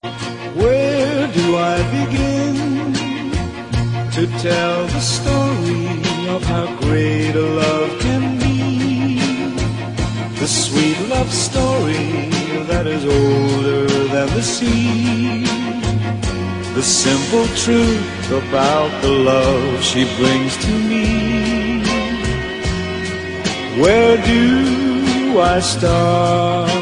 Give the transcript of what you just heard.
Where do I begin to tell the story of how great a love can be? The sweet love story that is older than the sea. The simple truth about the love she brings to me. Where do I start